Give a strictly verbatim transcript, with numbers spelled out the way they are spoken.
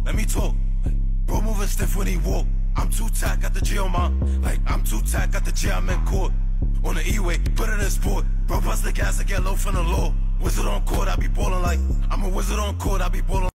let me talk. Bro moving stiff when he walk. I'm too tight, got the G on my. Like, I'm too tight, got the G, I'm in court. On the E-way, put it in sport. Bro, bust the gas and get low from the law. Wizard on court, I be ballin' like. I'm a wizard on court, I be ballin'